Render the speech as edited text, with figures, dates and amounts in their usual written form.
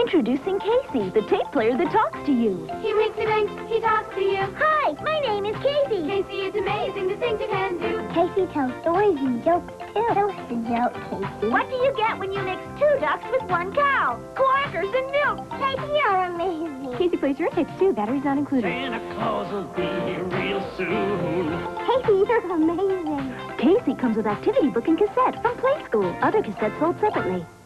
Introducing Casey, the tape player that talks to you. He winks, he talks to you. Hi, my name is Casey. Casey, it's amazing the things you can do. Casey tells stories and jokes too. What's the joke, Casey? What do you get when you mix 2 ducks with 1 cow? Quackers and milk. Casey, you're amazing. Casey plays your tapes too, batteries not included. Santa Claus will be here real soon. Casey, you're amazing. Casey comes with activity book and cassette from Play School. Other cassettes sold separately.